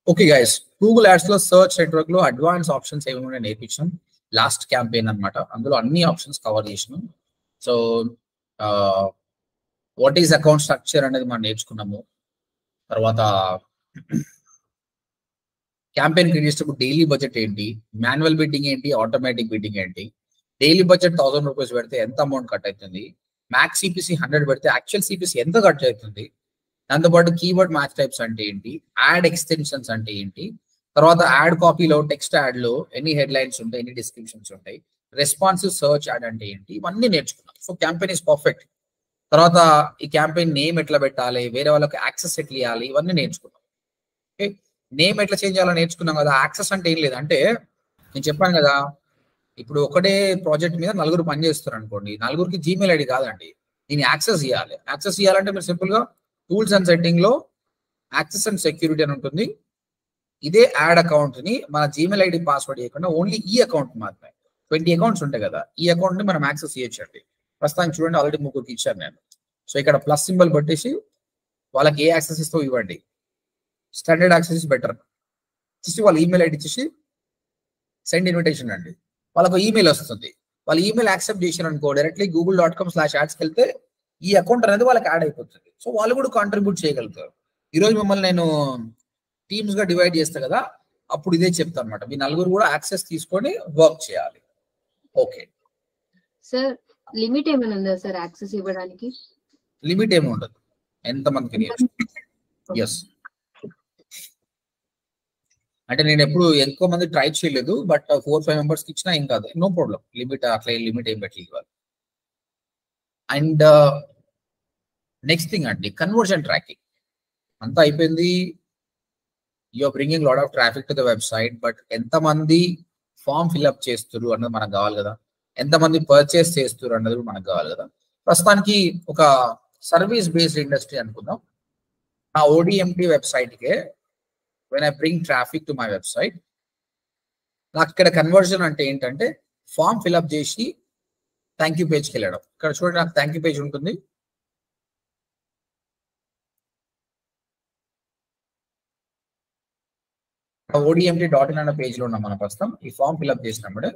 Okay guys, Google ads లో search network లో advance options ఏమైనా నేర్పించాం లాస్ట్ క్యాంపెయిన్ అన్నమాట. అందులో అన్ని ఆప్షన్స్ కవర్ చేసినాం. So what is account structure అనేది మనం నేర్చుకున్నాము. తర్వాత క్యాంపెయిన్ క్రియేట్ చేసేటప్పుడు డైలీ బడ్జెట్ ఏంటి, మాన్యువల్ బిడ్డింగ్ ఏంటి, ఆటోమేటిక్ బిడ్డింగ్ ఏంటి, డైలీ బడ్జెట్ 1000 రూపీస్ పెడితే ఎంత అమౌంట్ కట్ అవుతుంది, మ్యాక్స్ సిపిసి 100 పెడితే యాక్చువల్ సిపిసి ఎంత కట్ అవుతుంది, దాంతోపాటు కీవర్డ్ మ్యాచ్ టైప్స్ అంటే ఏంటి, యాడ్ ఎక్స్టెన్షన్స్ అంటే ఏంటి, తర్వాత యాడ్ కాపీలో టెక్స్ట్ యాడ్ లో ఎన్ని హెడ్లైన్స్ ఉంటాయి, ఎన్ని డిస్క్రిప్షన్స్ ఉంటాయి, రెస్పాన్సివ్ సర్చ్ యాడ్ అంటే ఏంటి, ఇవన్నీ నేర్చుకున్నాం. So campaign is perfect. తర్వాత ఈ క్యాంపెయిన్ నేమ్ ఎట్లా పెట్టాలి, వేరే వాళ్ళకి యాక్సెస్ ఎట్లా ఇవ్వాలి, ఇవన్నీ నేర్చుకున్నాం. ఓకే, నేమ్ ఎట్లా చేంజ్ చేయాలో నేర్చుకున్నాం కదా. యాక్సెస్ అంటే ఏం లేదు, అంటే నేను చెప్పాను కదా, ఇప్పుడు ఒకటే ప్రాజెక్ట్ మీద నలుగురు పని చేస్తారు అనుకోండి, నలుగురికి జీమెయిల్ ఐడి కాదండి, దీన్ని యాక్సెస్ ఇవ్వాలి. యాక్సెస్ ఇవ్వాలంటే మీరు సింపుల్ గా టూల్స్ అండ్ సెట్టింగ్ లో యాక్సెస్ అండ్ సెక్యూరిటీ అని ఉంటుంది. ఇదే యాడ్ అకౌంట్ ని మన జీమెయిల్ ఐడి పాస్వర్డ్ ఇవ్వకుండా ఓన్లీ ఈ అకౌంట్ మాత్రమే, 20 అకౌంట్స్ ఉంటాయి కదా, ఈ అకౌంట్ ని మనం యాక్సెస్ ఇవ్వచ్చండి. ప్రస్తుతానికి చూడండి, ఆల్రెడీ ముగ్గురికి ఇచ్చాను నేను. సో ఇక్కడ ప్లస్ సింబల్ పెట్టేసి వాళ్ళకి ఏ యాక్సెస్ ఇస్తో ఇవ్వండి. Standard access is better. ఇచ్చేసి వాళ్ళ ఈమెయిల్ ఐడి ఇచ్చేసి సెండ్ ఇన్విటేషన్ అండి, వాళ్ళకు ఈమెయిల్ వస్తుంది. వాళ్ళ ఈమెయిల్ యాక్సెప్ట్ చేశారు అనుకో, డైరెక్ట్లీ google.com/ads వెళ్తే ఈ అకౌంట్ అనేది వాళ్ళకి యాడ్ అయిపోతుంది. సో వాళ్ళు కూడా కాంట్రిబ్యూట్ చేయగలుగుతారు. ఈరోజు మిమ్మల్ని నేను టీమ్స్ గా డివైడ్ చేస్తా కదా, అప్పుడు ఇదే చెప్తాను అనమాట, మీ నలుగురు కూడా యాక్సెస్ తీసుకొని వర్క్ చేయాలి. ఓకే సార్, లిమిట్ ఏమైనా ఉందా సార్ యాక్సెస్ ఇవ్వడానికి? లిమిట్ ఏమి ఉండదు, ఎంతమందికి. ఎస్, అంటే నేను ఎప్పుడు ఎక్కువ మంది ట్రై చేయలేదు, బట్ 4-5 మెంబర్స్ కి ఇచ్చినా ఏం కాదు, నో ప్రాబ్లం. లిమిట్ అట్లా లిమిట్ ఏం పెట్టి ఇవ్వాలి. అండ్ నెక్స్ట్ థింగ్ అండి, కన్వర్జన్ ట్రాకింగ్ అంతా అయిపోయింది. You're bringing lot of traffic to the website, but ఎంతమంది ఫామ్ ఫిల్అప్ చేస్తారు అన్నది మనకు కావాలి కదా, ఎంతమంది పర్చేస్ చేస్తారు అన్నది మనకు కావాలి కదా. ప్రస్తుతానికి ఒక సర్వీస్ బేస్డ్ ఇండస్ట్రీ అనుకుందాం. నా ODMT వెబ్సైట్కే when I bring traffic to my website, నాకు ఇక్కడ కన్వర్జన్ అంటే ఏంటంటే ఫామ్ ఫిల్అప్ చేసి థ్యాంక్ యూ పేజ్కి వెళ్ళడం. ఇక్కడ చూడండి, నాకు థ్యాంక్ యూ పేజ్ ఉంటుంది. ODMT.in అన్న పేజ్ లో ఉన్నాం మనం ప్రస్తుతం. ఈ ఫామ్ ఫిల్అప్ చేసినప్పుడే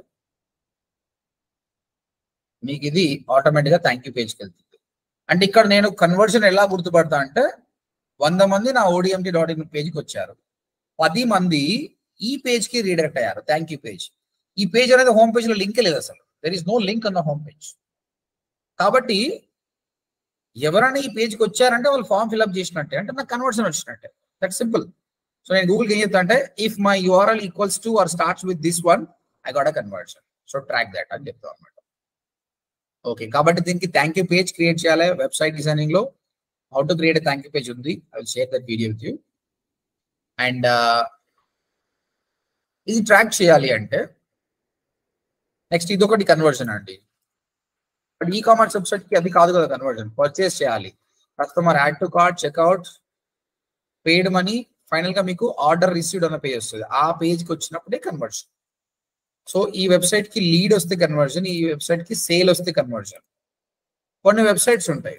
మీకు ఇది ఆటోమేటిక్ గా థ్యాంక్ యూ పేజ్కి వెళ్తుంది. అంటే ఇక్కడ నేను కన్వర్జన్ ఎలా గుర్తుపడతా అంటే, 100 మంది నా ODMT.in పేజ్కి వచ్చారు, 10 మంది ఈ పేజ్ కి రీడైరెక్ట్ అయ్యారు, థ్యాంక్ యూ పేజ్. ఈ పేజ్ అనేది హోమ్ పేజ్ లో లింక్ లేదు, అసలు there is no link on the home page. కాబట్టి ఎవరైనా ఈ పేజ్కి వచ్చారంటే వాళ్ళు ఫామ్ ఫిల్అప్ చేసినట్టే, అంటే నాకు కన్వర్షన్ వచ్చినట్టే. That simple. సో నేను గూగుల్కి ఏం చెప్తా అంటే, if my URL equals to or starts with this one, I got a conversion, so track that అని చెప్తాం అనమాట. ఓకే, కాబట్టి దీనికి థ్యాంక్ యూ పేజ్ క్రియేట్ చేయాలి. వెబ్సైట్ డిజైనింగ్ లో how to create a thank you page ఉంది, I will share that video with you. And ఇది track చేయాలి అంటే నెక్స్ట్ ఇదొకటి కన్వర్జన్ అండి. బట్ ఈ కామర్స్ వెబ్సైట్ కి అది కాదు కదా కన్వర్జన్, పర్చేస్ చేయాలి. Customer add to cart, checkout, paid money, final గా మీకు ఆర్డర్ రిసీవ్డ్ అన్న పేజ్ వస్తుంది. ఆ పేజ్కి వచ్చినప్పుడే కన్వర్జన్. సో ఈ వెబ్సైట్ కి లీడ్ వస్తే కన్వర్జన్, ఈ వెబ్సైట్ కి సేల్ వస్తే కన్వర్జన్. కొన్ని వెబ్సైట్స్ ఉంటాయి,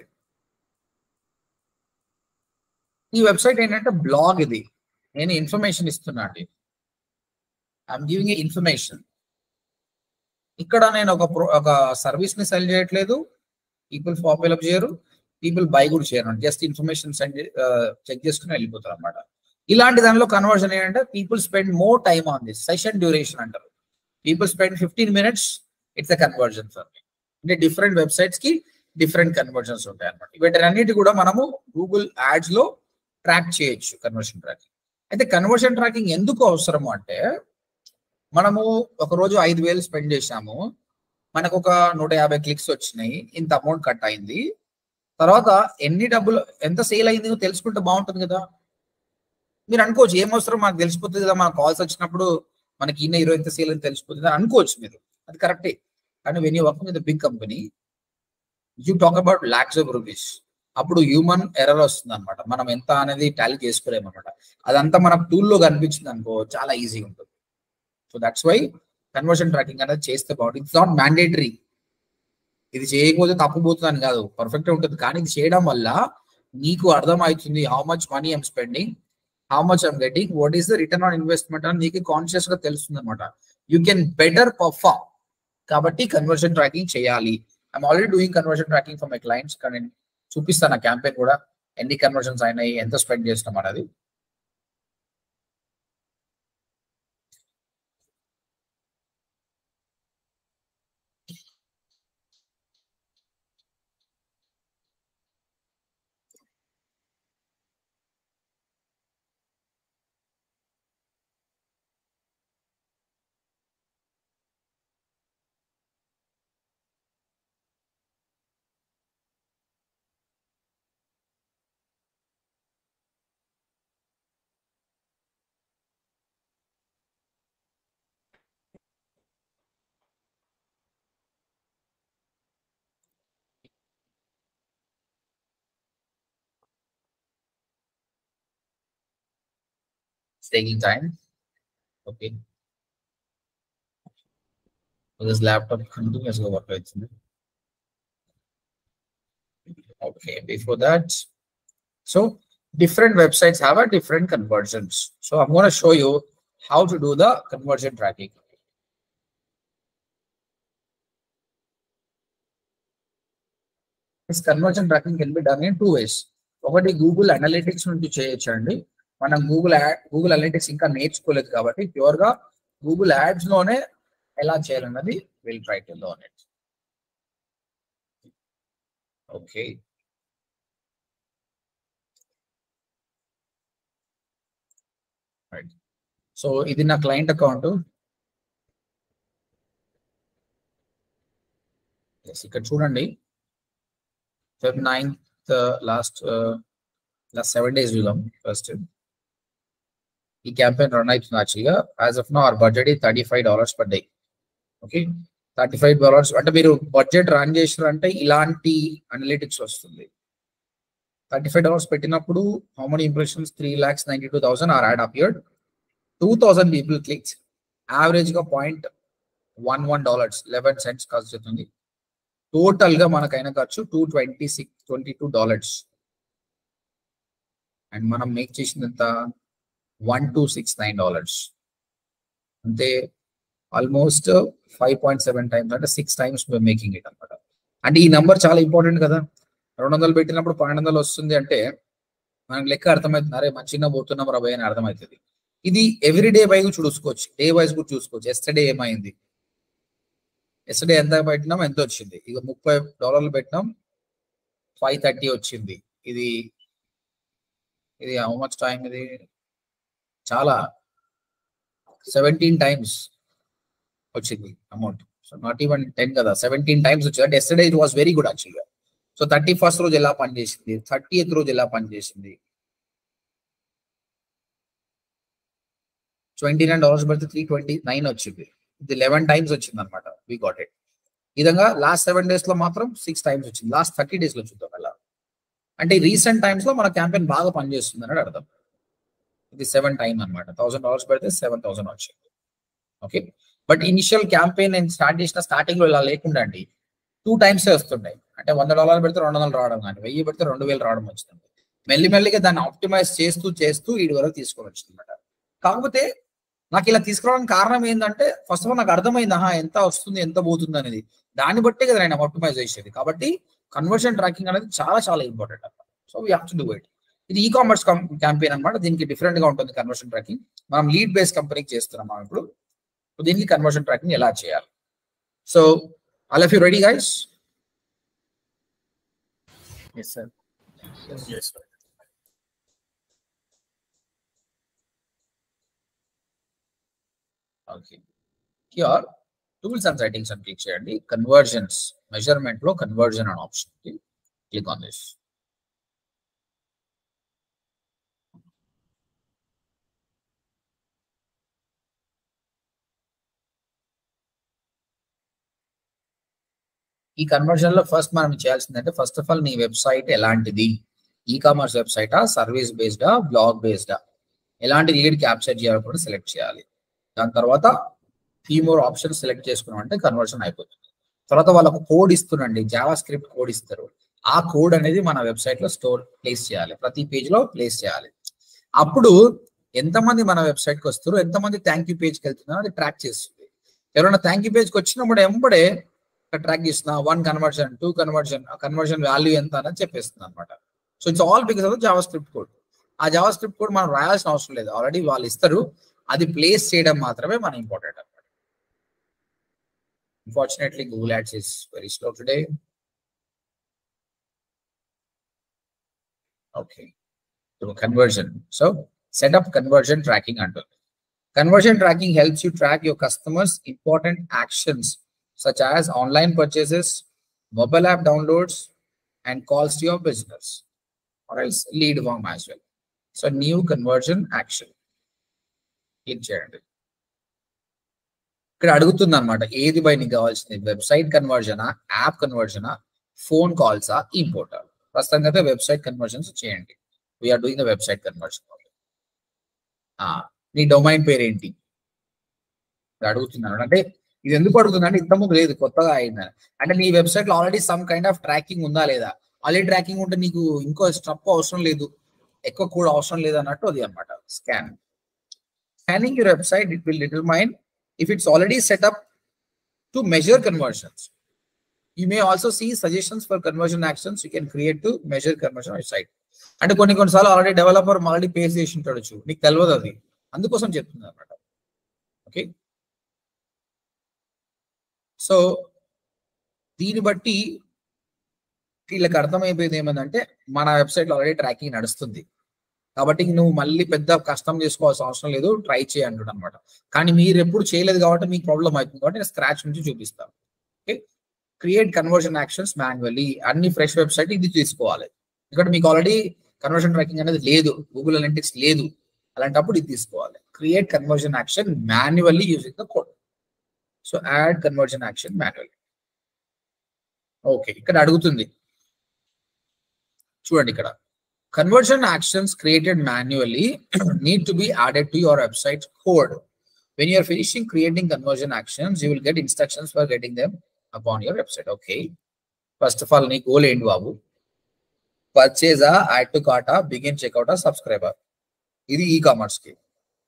ఈ వెబ్సైట్ ఏంటంటే బ్లాగ్, ఇది నేను ఇన్ఫర్మేషన్ ఇస్తున్నా అండి, ఐఎమ్ గివింగ్ ఏ ఇన్ఫర్మేషన్. ఇక్కడ నేను ఒక సర్వీస్ ని సెల్ చేయట్లేదు, పీపుల్ ఫామ్ ఫిల్అప్ చేయరు, పీపుల్ బై కూడా చేయరు, జస్ట్ ఇన్ఫర్మేషన్ చెక్ చేసుకుని వెళ్ళిపోతారు అనమాట. ఇలాంటి దానిలో కన్వర్జన్ ఏంటంటే people spend more time on this, session duration అంటారు. People spend 15 minutes, it's a conversion for me. అంటే డిఫరెంట్ వెబ్సైట్స్ కి డిఫరెంట్ కన్వర్జన్స్ ఉంటాయి అనమాట. వీటన్నిటి కూడా మనము గూగుల్ యాడ్స్ లో ట్రాక్ చేయొచ్చు, కన్వర్షన్ ట్రాకింగ్. అయితే కన్వర్షన్ ట్రాకింగ్ ఎందుకు అవసరము అంటే, మనము ఒక రోజు 5,000 స్పెండ్ చేశాము, మనకు ఒక 150 క్లిక్స్ వచ్చినాయి, ఇంత అమౌంట్ కట్ అయింది, తర్వాత ఎన్ని డబ్బులు ఎంత సేల్ అయింది తెలుసుకుంటే బాగుంటుంది కదా. మీరు అనుకోవచ్చు ఏం అవసరం, మనకు తెలిసిపోతుంది కదా, మన కాల్స్ వచ్చినప్పుడు మనకి ఇన్న 20 ఎంత సేల్ అని తెలిసిపోతుంది అని అనుకోవచ్చు మీరు, అది కరెక్టే. కానీ when you working with big company, you talk about lakhs of rupees, అప్పుడు హ్యూమన్ ఎర్రర్ వస్తుంది అనమాట. మనం ఎంత అనేది టాలీ చేసుకోలేము అనమాట. అదంతా మనకు టూల్లో కనిపించింది అనుకో, చాలా ఈజీగా ఉంటుంది. So that's why conversion tracking అనేది చేస్తే బాగుంటుంది. ఇట్స్ నాట్ మ్యాండేటరీ, ఇది చేయకపోతే తప్పుపోతుంది అని కాదు, పర్ఫెక్ట్ ఉంటుంది. కానీ ఇది చేయడం వల్ల నీకు అర్థమవుతుంది how much money I'm spending, how much I'm getting, what is the return on investment అని నీకు కాన్షియస్ గా తెలుస్తుంది అనమాట. You can better perform. కాబట్టి కన్వర్షన్ ట్రాకింగ్ చేయాలి. I'm already doing conversion tracking for my clients. కానీ నేను చూపిస్తాను ఆ క్యాంపెయిన్ కూడా, ఎన్ని కన్వర్షన్స్ అయినాయి, ఎంత స్పెండ్ చేస్తున్నాం అనేది. It's taking time. Okay. So this laptop continuously work అవుతుంది. Okay, before that, so different websites have a different conversions. So I'm going to show you how to do the conversion tracking. This conversion tracking can be done in two ways. ఒకటి Google Analytics నుంచి చేయొచ్చండి. మనం Google analytics ఇంకా నేర్చుకోలేదు కాబట్టి pure గా Google ads లోనే ఎలా చేయాలన్నది will try to learn it. Okay, right. So ఇది నా క్లయింట్ అకౌంట్. ఇక్కడ చూడండి, Feb 9th last 7 days చూద్దాం. ఫస్ట్ ఈ క్యాంపెయిన్ రన్ అవుతుంది. యాక్చువల్గా as of now our budget $35 per day. Okay, $35 అంటే మీరు బడ్జెట్ రన్ చేసారంటే ఇలాంటి అనలిటిక్స్ వస్తుంది. $35 పెట్టినప్పుడు how many impressions? 3,92,000 our ad appeared. 2,000 people clicks. Average గా $0.11 11 cents ఖర్చు అవుతుంది. టోటల్ గా మనకైనా ఖర్చు $22 అండ్ మనం మేక్ చేసినంత $1,269. అంటే ఆల్మోస్ట్ 5.7 times, అంటే 6 times మేకింగ్ ఇట్ అనమాట. అంటే ఈ నెంబర్ చాలా ఇంపార్టెంట్ కదా. 200 పెట్టినప్పుడు 1200 వస్తుంది అంటే మనకు లెక్క అర్థమవుతుంది. అరే మన చిన్న పోతున్నాం రాబోయే అని అర్థమవుతుంది. ఇది ఎవ్రీడే వైజ్ చూసుకోవచ్చు, డే వైజ్ కూడా చూసుకోవచ్చు. ఎస్టర్డే ఏమైంది, ఎస్టర్డే ఎంత పెట్టినాం, ఎంత వచ్చింది. ఇక $30 పెట్టినాం, 530 వచ్చింది. ఇది హౌ మచ్ టైం? ఇది చాలా 17 times వచ్చింది అమౌంట్. సో నాట్ ఈవెన్ 10 కదా, 17 times వచ్చింది. అంటే yesterday it was very good యాక్చువల్గా. సో 31st రోజు ఎలా పనిచేసింది, 30th రోజు ఎలా పనిచేసింది. $29 పెడితే 329 వచ్చింది. ఇది 11 times వచ్చింది అనమాట. We got it. ఈ విధంగా లాస్ట్ 7 days లో మాత్రం 6 times వచ్చింది. లాస్ట్ 30 days లో చూద్దాం ఎలా. అంటే రీసెంట్ టైమ్స్ లో మన క్యాంపెయిన్ బాగా పనిచేస్తుంది అని అర్థం. ఇది 7 times అనమాట. $1,000 పెడితే 7,000 వచ్చింది. ఓకే, బట్ ఇనిషియల్ క్యాంపెయిన్ నేను స్టార్ట్ చేసిన స్టార్టింగ్ లో ఇలా లేకుండా అండి 2 times వస్తుంటాయి. అంటే $100 పెడితే 200 రావడం, కానీ 1000 పెడితే 2000 రావడం వచ్చింది. మెల్లిమెల్లిగా దాన్ని ఆప్టిమైజ్ చేస్తూ వీడి వరకు తీసుకొని వచ్చింది అనమాట. కాకపోతే నాకు ఇలా తీసుకురావడానికి కారణం ఏంటంటే ఫస్ట్ ఆఫ్ ఆల్ నాకు అర్థమైంది ఎంత వస్తుంది, ఎంత పోతుంది అనేది. దాన్ని బట్టే కదా నేను ఆప్టిమైజ్ చేసేది. కాబట్టి కన్వర్షన్ ట్రాకింగ్ అనేది చాలా చాలా ఇంపార్టెంట్ అనమాట. So we have to do it. ఇది ఈ కామర్స్ క్యాంపెయిన్ అనమాట. దీనికి డిఫరెంట్ గా ఉంటుంది కన్వర్షన్ ట్రాకింగ్. మనం లీడ్ బేస్ కంపెనీకి చేస్తున్నాం మనం ఇప్పుడు. దీనికి కన్వర్షన్ ట్రాకింగ్ ఎలా చేయాలి. So all of you ready guys? Yes, sir. Yes, sir. Okay, here tools and settings అని క్లిక్ చేయండి. కన్వర్జన్స్ మెజర్మెంట్ లో కన్వర్జన్ అనే ఆప్షన్ క్లిక్ ఆన్ దిస్. ఈ కన్వర్జన్ లో ఫస్ట్ మనం చేయాల్సిందంటే ఫస్ట్ ఆఫ్ ఆల్ నీ వెబ్సైట్ ఎలాంటిది, ఈ కామర్స్ వెబ్సైటా, సర్వీస్ బేస్డా, బ్లాగ్ బేస్డా, ఎలాంటి లీడ్ క్యాప్చర్ చేయాలో కూడా సెలెక్ట్ చేయాలి. దాని తర్వాత ఫీ మోర్ ఆప్షన్ సెలెక్ట్ చేసుకున్నాం అంటే కన్వర్షన్ అయిపోతుంది. తర్వాత వాళ్ళకు కోడ్ ఇస్తున్నాండి, జావా స్క్రిప్ట్ కోడ్ ఇస్తారు. ఆ కోడ్ అనేది మన వెబ్సైట్ లో ప్లేస్ చేయాలి, ప్రతి పేజ్ లో ప్లేస్ చేయాలి. అప్పుడు ఎంతమంది మన వెబ్సైట్కి వస్తారు, ఎంతమంది థ్యాంక్ యూ పేజ్కి వెళ్తున్నారు అది ట్రాక్ చేస్తుంది. ఎవరైనా థ్యాంక్ యూ పేజ్కి వచ్చినప్పుడు ఎంబడే ట్రాక్ చేస్తున్నా 1 కన్వర్షన్ 2 కన్వర్షన్ వాల్యూ ఎంత అని చెప్పేస్తుంది అనమాట. So it's all because of JavaScript code. ఆ జావా స్క్రిప్ట్ కోడ్ మనం రాయాల్సిన అవసరం లేదు, ఆల్రెడీ వాళ్ళు ఇస్తారు, అది ప్లేస్ చేయడం మాత్రమే మన ఇంపార్టెంట్ అనమాట. Unfortunately, Google Ads is very slow today. Okay, so conversion. So set up conversion tracking under. Conversion tracking helps you track your customers' important actions such as online purchases, mobile app downloads, and calls to your business, or else lead form as well. So new conversion action. Click చేయండి. ఇక్కడ అడుగుతుంది అనమాట, ఏది by నీకు కావాల్సింది, website కన్వర్జనా, app కన్వర్జనా, phone కాల్సా, ఇంపోర్టా? ప్రస్తుతానికి అయితే వెబ్సైట్ కన్వర్జన్స్ చేయండి. We're doing the website conversion. నీ డొమైన్ పేరు ఏంటి అడుగుతున్నాను. అంటే ఇది ఎందుకు అడుగుతుంది అంటే ఇంతకుముందు లేదు, కొత్తగా అయిందని. అంటే నీ వెబ్సైట్ లో already some kind of tracking ఉందా లేదా? ఆల్రెడీ ట్రాకింగ్ ఉంటే నీకు ఇంకో స్టెప్ అవసరం లేదు, ఎక్కువ కూడా అవసరం లేదు అన్నట్టు అది అనమాట. Scanning your website, it will determine if it's already set up to measure conversions. You may also see suggestions for conversion actions you can create to measure conversion on your site. అంటే కొన్నిసార్లు already developer already face చేసి ఉంటాడు, నీకు తెలియదు, అది అందుకోసం చెప్తుంది అనమాట. ఓకే, సో దీన్ని బట్టి వీళ్ళకి అర్థమైపోయింది ఏమందంటే మన వెబ్సైట్ లో ఆల్రెడీ ట్రాకింగ్ నడుస్తుంది కాబట్టి నువ్వు మళ్ళీ పెద్ద కష్టం చేసుకోవాల్సిన అవసరం లేదు, ట్రై చేయండి అనమాట. కానీ మీరు ఎప్పుడు చేయలేదు కాబట్టి మీకు ప్రాబ్లం అవుతుంది కాబట్టి నేను స్క్రాచ్ నుంచి చూపిస్తాను. Okay, create conversion actions manually. అన్ని ఫ్రెష్ వెబ్సైట్ ఇది తీసుకోవాలి, ఇక్కడ మీకు ఆల్రెడీ కన్వర్షన్ ట్రాకింగ్ అనేది లేదు, గూగుల్ అనలిటిక్స్ లేదు, అలాంటప్పుడు ఇది తీసుకోవాలి. Create conversion action manually using the code. So add conversion action manually. Okay, ఇక్కడ అడుగుతుంది చూడండి, ఇక్కడ conversion actions created manually need to be added to your website code. When you are finishing creating conversion actions, you will get instructions for getting them upon your website. Okay, first of all, నీ goal ఏంటి బాబు? పర్చేజా, add to కార్టా, begin చెక్అవుటా, subscriber? ఇది e commerce కి.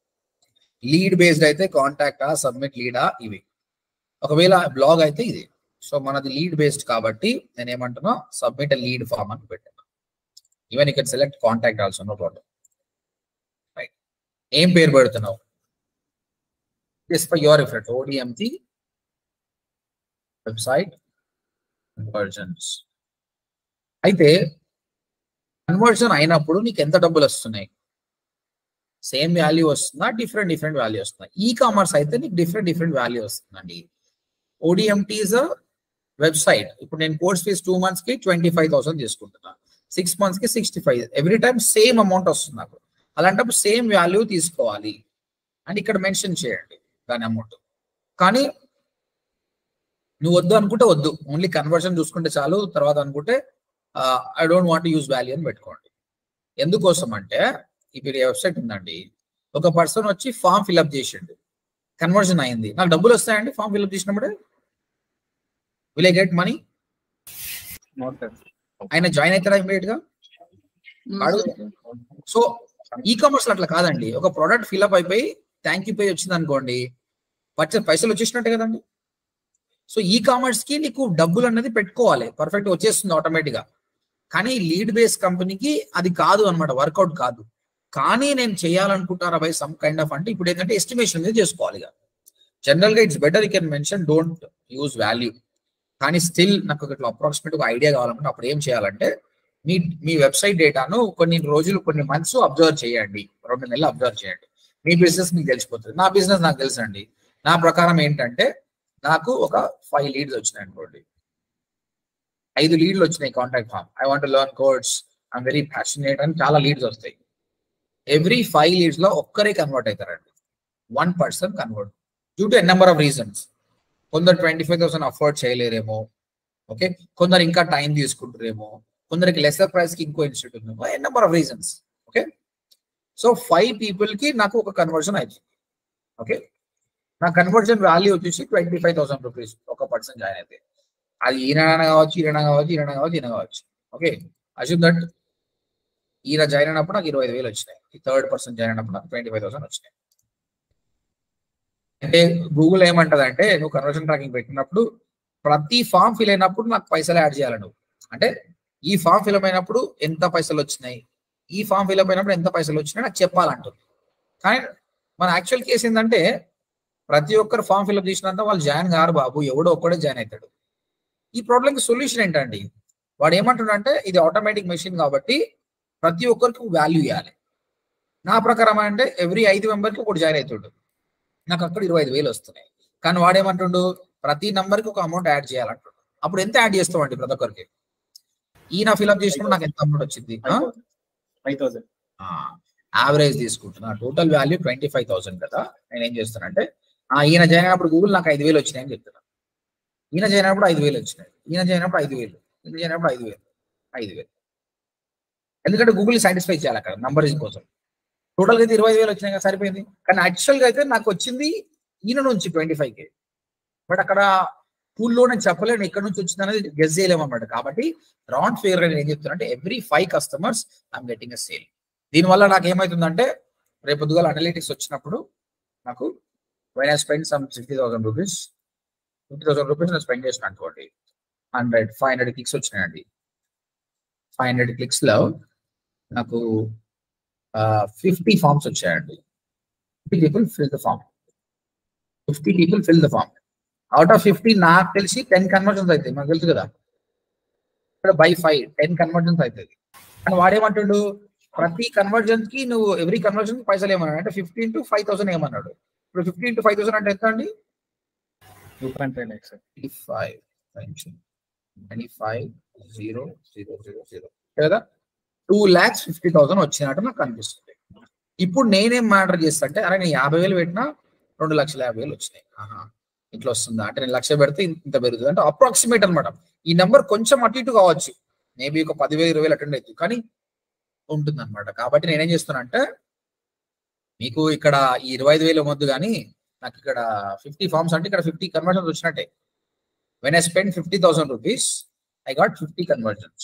Lead based అయితే కాంటాక్టా, submit లీడా, ఇవి. ఒకవేళ బ్లాగ్ అయితే ఇది. సో మనది లీడ్ బేస్డ్ కాబట్టి నేను ఏమంటున్నా, సబ్మిట్ లీడ్ ఫామ్ అని పెట్టాను. Even you can select contact also, no problem. Right, ఏం పేరు పెడుతున్నావు? Just for your reference, ODMT website conversions. అయితే కన్వర్జన్ అయినప్పుడు నీకు ఎంత డబ్బులు వస్తున్నాయి? సేమ్ వాల్యూ వస్తుందా, డిఫరెంట్ వాల్యూ వస్తుందా? ఈ కామర్స్ అయితే నీకు డిఫరెంట్ వాల్యూ వస్తుందండి. ODMT is a website. ఇప్పుడు నేను కోర్స్ ఫీజ్ 2 months కి 25,000 తీసుకుంటున్నా, 6 months కి 65. ఎవ్రీ టైం సేమ్ అమౌంట్ వస్తుంది నాకు. అలాంటప్పుడు సేమ్ వాల్యూ తీసుకోవాలి అని ఇక్కడ మెన్షన్ చేయండి దాని అమౌంట్. కానీ నువ్వు వద్దు అనుకుంటే వద్దు, ఓన్లీ కన్వర్షన్ చూసుకుంటే చాలు, తర్వాత అనుకుంటే I don't want use value అని పెట్టుకోండి. ఎందుకోసం అంటే ఇప్పుడు వెబ్సైట్ ఉందండి, ఒక పర్సన్ వచ్చి ఫామ్ ఫిల్అప్ చేసిండు, కన్వర్షన్ అయింది, నాకు డబ్బులు వస్తాయండి ఫామ్ ఫిల్అప్ చేసినప్పుడే? Will I get money? ఆయన జాయిన్ అవుతారా ఇమీడియట్ గా? సో ఈ కామర్స్ అట్లా కాదండి. ఒక ప్రోడక్ట్ ఫిల్అప్ అయిపోయి థ్యాంక్ యూ పేజ్ వచ్చింది అనుకోండి, పైసలు వచ్చేసినట్టే కదండి. సో ఈ కామర్స్ కి నీకు డబ్బులు అనేది పెట్టుకోవాలి, పర్ఫెక్ట్ వచ్చేస్తుంది ఆటోమేటిక్ గా. కానీ లీడ్ బేస్ కంపెనీకి అది కాదు అనమాట, వర్కౌట్ కాదు. కానీ నేను చేయాలనుకుంటారా బై సమ్ కైండ్ ఆఫ్ అంటే ఇప్పుడు ఏంటంటే ఎస్టిమేషన్ మీద చేసుకోవాలి. జనరల్ గా it's better you can mention don't use value. కానీ స్టిల్ నాకు ఇట్లా అప్రాక్సిమేట్ ఒక ఐడియా కావాలనుకుంటే అప్పుడు ఏం చేయాలంటే మీ వెబ్సైట్ డేటాను కొన్ని రోజులు, కొన్ని మంత్స్ అబ్జర్వ్ చేయండి, 2 నెలలు అబ్జర్వ్ చేయండి. మీ బిజినెస్ మీకు తెలిసిపోతుంది. నా బిజినెస్ నాకు తెలుసండి. నా ప్రకారం ఏంటంటే నాకు ఒక 5 leads వచ్చినాయి అనుకోండి, 5 leads వచ్చినాయి contact form, I want learn codes, I'm very passionate అని చాలా లీడ్స్ వస్తాయి. ఎవ్రీ 5 leads లో ఒక్కరే కన్వర్ట్ అవుతారండి, 1 person convert due to a number of reasons. కొందరు 25,000 అఫోర్డ్ చేయలేరేమో, ఓకే, కొందరు ఇంకా టైం తీసుకుంటారేమో, కొందరికి లెసర్ ప్రైస్ కి ఇంకో ఇన్స్టిట్యూట్ ఉందేమో, a number of reasons. Okay, so 5 people కి నాకు ఒక కన్వర్షన్ అవుతుంది. ఓకే, నా కన్వర్షన్ వాల్యూ వచ్చేసి 25,000 రూపీస్ ఒక పర్సన్ జాయిన్ అయితే. అది ఈయన కావచ్చు, ఈయన కావచ్చు, ఈయన కావచ్చు, ఈయన కావచ్చు. ఓకే, అజ్యూమ్ దట్ ఈయన జాయిన్ అయినప్పుడు నాకు 25,000 వచ్చినాయి. ఈ థర్డ్ పర్సన్ జాయిన్ అయినప్పుడు నాకు 25,000 వచ్చినాయి. అంటే గూగుల్ ఏమంటదంటే నువ్వు కన్వర్షన్ ట్రాకింగ్ పెట్టినప్పుడు ప్రతి ఫామ్ ఫిల్ అయినప్పుడు నాకు పైసలు యాడ్ చేయాలి నువ్వు. అంటే ఈ ఫామ్ ఫిల్ అయినప్పుడు ఎంత పైసలు వచ్చినాయి, ఈ ఫామ్ ఫిల్ అయినప్పుడు ఎంత పైసలు వచ్చినాయి నాకు చెప్పాలంటుంది. కానీ మన యాక్చువల్ కేసు ఏంటంటే ప్రతి ఒక్కరు ఫామ్ ఫిల్అప్ చేసినంత వాళ్ళు జాయిన్ కారు బాబు, ఎవడో ఒక్కడే జాయిన్ అవుతాడు. ఈ ప్రాబ్లంకి సొల్యూషన్ ఏంటండి? వాడు ఏమంటున్నాడంటే ఇది ఆటోమేటిక్ మెషిన్ కాబట్టి ప్రతి ఒక్కరికి వాల్యూ ఇవ్వాలి. నా ప్రకారం అంటే ఎవ్రీ 5 మెంబర్కి ఒకటి జాయిన్ అవుతాడు, నాకు అక్కడ 25,000 వస్తున్నాయి. కానీ వాడేమంటుండు ప్రతి నంబర్కి ఒక అమౌంట్ యాడ్ చేయాలంటుండు. అప్పుడు ఎంత యాడ్ చేస్తామండి ప్రతి ఒక్కరికి? ఈయన ఫిల్అప్ చేసినప్పుడు నాకు ఎంత అమౌంట్ వచ్చింది? 5,000 యావరేజ్ తీసుకుంటున్నా. టోటల్ వాల్యూ 25,000 కదా. నేను ఏం చేస్తానంటే ఈయన జాయిన్ అయినప్పుడు గూగుల్ నాకు 5,000 వచ్చినాయని చెప్తున్నా. ఈయన జాయిన్ అయినప్పుడు 5,000 వచ్చినాయి, ఈయన జాయిన్ అయినప్పుడు 5,000, ఈయన జాయిన్ అయినప్పుడు 5,000. ఎందుకంటే గూగుల్ సాటిస్ఫై చేయాలి అక్కడ నంబరింగ్ కోసం. టోటల్గా అయితే 25,000 వచ్చినాయి కదా, సరిపోయింది. కానీ యాక్చువల్గా అయితే నాకు వచ్చింది ఈయన నుంచి 25K. బట్ అక్కడ పూల్లో నేను చెప్పలేను ఎక్కడి నుంచి వచ్చింది అనేది గెస్ చేయలేము అన్నమాట. కాబట్టి రౌండ్ ఫిగర్ నేను ఏం చెప్తున్నా అంటే every 5 customers I'm getting a sale. దీనివల్ల నాకు ఏమవుతుందంటే రేపు పొద్దుగాల అనలిటిక్స్ వచ్చినప్పుడు నాకు when I spend some 50,000 rupees, 50,000 rupees నేను స్పెండ్ చేసిన అనుకోండి, 500 క్లిక్స్ వచ్చినాయండి. 500 క్లిక్స్ లో నాకు 50 ఫార్మ్స్ వచ్చాయండి. 50 people fill the form. 50 people fill the form. Out of 50 నాకు తెలిసి 10 కన్వర్జన్స్ అవుతాయి, మనకు తెలుసు కదా. ఇక్కడ బై 5 10 కన్వర్జన్స్ అవుతుంది. కానీ వాడేమంటాడు ప్రతి కన్వర్జన్ కి నువ్వు ఎవ్రీ కన్వర్జన్ పైసలు ఏమన్నాడు అంటే 50 into 5,000 ఏమన్నాడు. ఇప్పుడు 50 into 5,000 అంటే ఎంత అండి? 2.5 lakhs. 25,000 కదా, 2,50,000 వచ్చినట్టు నాకు కనిపిస్తుంది. ఇప్పుడు నేనేం మ్యాటర్ చేస్తా అంటే అరే నేను 50,000 పెట్టినా 2,50,000 వచ్చినాయి. ఇట్లా వస్తుందా అంటే నేను 1,00,000 పెడితే ఇంత పెరుగుతుంది అంటే అప్రాక్సిమేట్ అనమాట. ఈ నెంబర్ కొంచెం అటు ఇటు కావచ్చు, మేబీ ఒక 10,000 20,000 అటెండ్ అవుతుంది, కానీ ఉంటుంది అనమాట. కాబట్టి నేనేం చేస్తున్నా అంటే మీకు ఇక్కడ ఈ 25,000 వద్దు, కానీ నాకు ఇక్కడ 50 ఫార్మ్స్ అంటే ఇక్కడ 50 కన్వర్షన్స్ వచ్చినట్టే. When I spend 50,000 rupees, I got 50 conversions.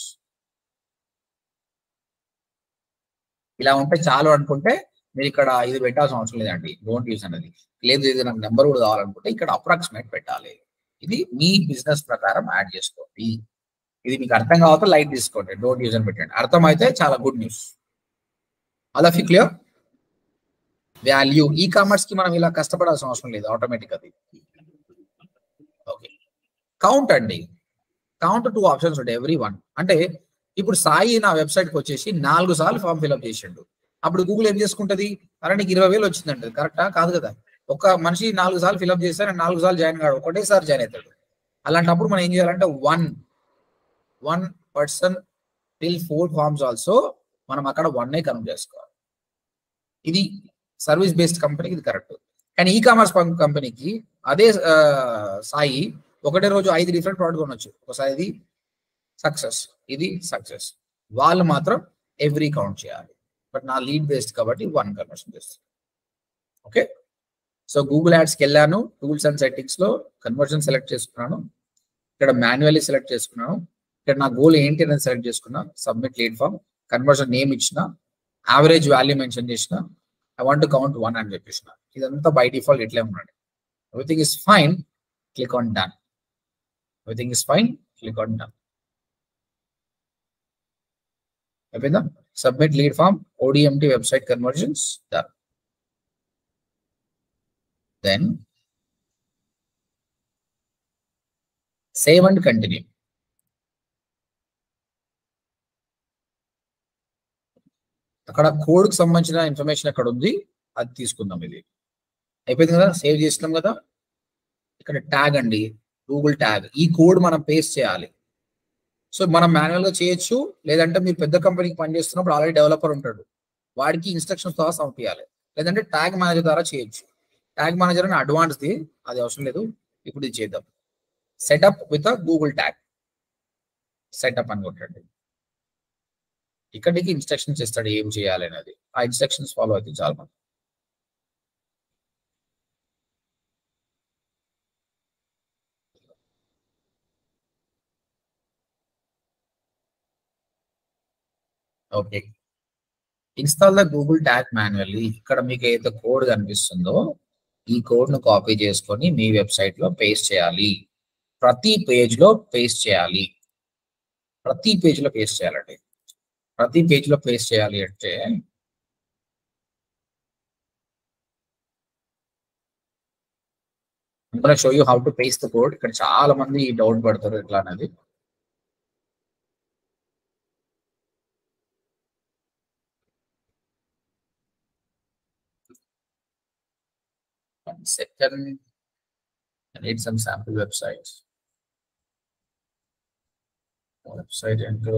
ఇలా ఉంటే చాలు అనుకుంటే మీరు ఇక్కడ ఇది పెట్టాల్సిన అవసరం లేదండి, డోంట్ యూజ్ అనేది. లేదు ఇది నాకు నెంబర్ కూడా కావాలనుకుంటే ఇక్కడ అప్రాక్సిమేట్ పెట్టాలి. ఇది మీ బిజినెస్ ప్రకారం యాడ్ చేసుకోండి. ఇది మీకు అర్థం కావద్దు లైట్ తీసుకోండి, డోంట్ యూజ్ అని పెట్టండి. అర్థమైతే చాలా గుడ్ న్యూస్. అలా ఫీ క్లియర్? వాల్యూ ఈ కామర్స్ కి మనం ఇలా కష్టపడాల్సిన అవసరం లేదు, ఆటోమేటిక్ అది. ఓకే, కౌంట్ అండి. కౌంట్ 2 ఆప్షన్స్ ఉంటాయి ఎవ్రీ 1. అంటే ఇప్పుడు సాయి నా వెబ్సైట్కి వచ్చేసి 4 సార్లు ఫామ్ ఫిల్అప్ చేసిండు. అప్పుడు గూగుల్ ఏం చేసుకుంటది, అరే నీకు 20,000 వచ్చిందంటే కరెక్టా కాదు కదా. ఒక మనిషి 4 సార్లు ఫిల్అప్ చేస్తే 4 సార్లు జాయిన్ కాడు, ఒకటేసారి జాయిన్ అవుతాడు. అలాంటప్పుడు మనం ఏం చేయాలంటే one person till 4 forms also మనం అక్కడ 1 కౌంట్ చేసుకోవాలి. ఇది సర్వీస్ బేస్డ్ కంపెనీకి ఇది కరెక్ట్. కానీ ఈ కామర్స్ కంపెనీకి అదే సాయి ఒకటే రోజు 5 డిఫరెంట్ ప్రోడక్ట్ కొనొచ్చు. ఒకసారి ఇది సక్సెస్, ఇది సక్సెస్, వాళ్ళు మాత్రం ఎవ్రీ కౌంట్ చేయాలి. బట్ నా లీడ్ బేస్డ్ కాబట్టి 1 కన్వర్షన్ చేస్తాను. ఓకే, సో గూగుల్ యాడ్స్కి వెళ్ళాను, టూల్స్ అండ్ సెట్టింగ్స్ లో కన్వర్షన్ సెలెక్ట్ చేసుకున్నాను, ఇక్కడ మాన్యువల్లీ సెలెక్ట్ చేసుకున్నాను, ఇక్కడ నా గోల్ ఏంటి అనేది సెలెక్ట్ చేసుకున్నా, submit lead form, conversion name ఇచ్చిన, యావరేజ్ వాల్యూ మెన్షన్ చేసిన, ఐ వాంట్ టు కౌంట్ 1 అని చెప్పేసిన. ఇదంతా బై డిఫాల్ట్ ఇట్లే ఉన్నాడు. Everything is fine, click on done. Everything is fine, click on done. అయిపోయిందా? Submit lead form, ODMT website conversions, done. Then save and continue. అక్కడ code కి సంబంధించిన ఇన్ఫర్మేషన్ అక్కడ ఉంది, అది తీసుకుందాం. ఇది అయిపోయింది కదా, సేవ్ చేసినాం కదా. ఇక్కడ ట్యాగ్ అండి, గూగుల్ ట్యాగ్. ఈ కోడ్ మనం పేస్ట్ చేయాలి. సో మనం మాన్యువల్ గా చేయొచ్చు, లేదంటే మీరు పెద్ద కంపెనీకి పనిచేస్తున్నప్పుడు ఆల్రెడీ డెవలపర్ ఉంటాడు, వాడికి ఇన్స్ట్రక్షన్స్ ద్వారా పంపించాలి. లేదంటే ట్యాగ్ మేనేజర్ ద్వారా చేయొచ్చు. ట్యాగ్ మేనేజర్ అని అడ్వాన్స్ది, అది అవసరం లేదు. ఇప్పుడు ఇది చేద్దాం. Setup with Google tag, setup అని కొట్టండి. ఇక్కడికి ఇన్స్ట్రక్షన్స్ ఇస్తాడు ఏం చేయాలి అనేది. ఆ ఇన్స్ట్రక్షన్స్ ఫాలో అవుతుంది చాలా మంది. Okay, install the Google tag manually. ఇక్కడ మీకు ఏదైతే కోడ్ కనిపిస్తుందో ఈ కోడ్ ను కాపీ చేసుకొని మీ వెబ్సైట్ లో పేస్ట్ చేయాలి. ప్రతి పేజ్ లో పేస్ట్ చేయాలి. ప్రతి పేజ్ లో పేస్ట్ చేయాలండి. ప్రతి పేజ్ లో పేస్ట్ చేయాలి అంటే show you how to paste the code. ఇక్కడ చాలా మంది డౌట్ పడతారు ఎట్లా అనేది. Second, I need some sample websites. Website enter.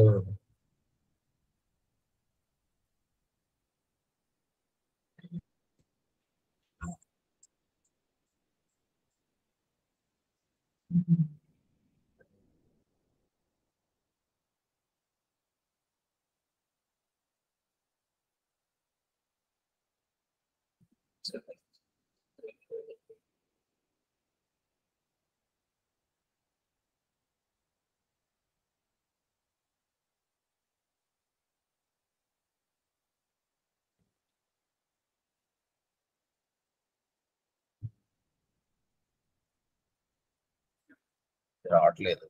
రావట్లేదు.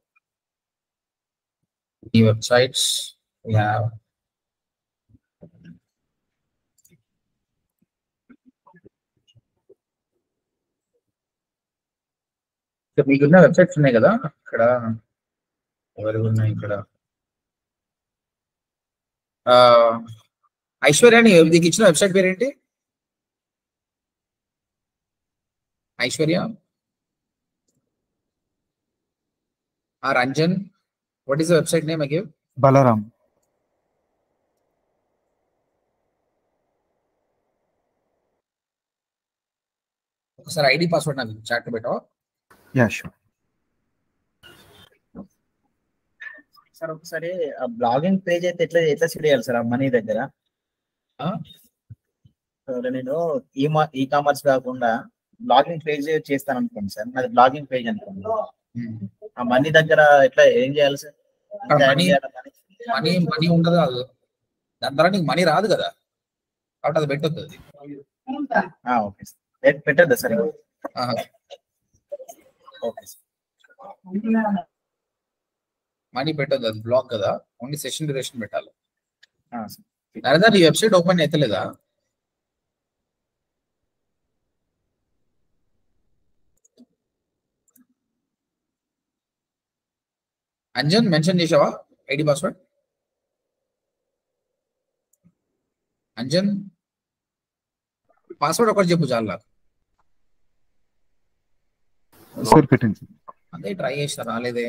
ఈ వెబ్సైట్స్ మీకున్న వెబ్సైట్స్ ఉన్నాయి కదా ఇక్కడ. ఎవరు ఉన్నాయి ఇక్కడ? ఐశ్వర్య, నీకు ఇచ్చిన వెబ్సైట్ పేరేంటి? Aishwarya, Ranjan, what is the website name? I give Balaram. ఒకసారి ఐడి పాస్వర్డ్ నాకు చాట్ పెట్టావా? Yeah, sure. సార్ ఒకసారి ఆ బ్లాగింగ్ పేజ్ అయితే ఎట్లా ఎట్లా సెట్ చేయాలి సార్ ఆ మనీ దగ్గర? నేను ఈ కామర్స్ కాకుండా బ్లాగింగ్ పేజ్ చేస్తాను అనుకోండి సార్, నాది బ్లాగింగ్ పేజ్ అనుకోండి. ఆ మనీ దగ్గర ఎట్లా ఏం చేయాలి సార్? మనీ మనీ ఉండదు కాదు, దాని ద్వారా నీకు మనీ రాదు కదా, కాబట్టి అది పెట్టొద్దు. ఓకే సార్, పెట్టద్దా సార్? ఓకే సార్, మనీ పెట్టొద్దు, అది బ్లాక్ కదా. ఓన్లీ సెషన్ డ్యూరేషన్ పెట్టాలి. సార్ నరేందర్, నీ వెబ్సైట్ ఓపెన్ అవుతలేదా? అంజన్ మెన్షన్ చేసావా ఐడి పాస్వర్డ్? అంజన్, పాస్వర్డ్ ఒకటి చెప్పు చాలు నాకు. సార్ పెట్టండి సార్. అదే ట్రై చేస్తా, రాలేదే.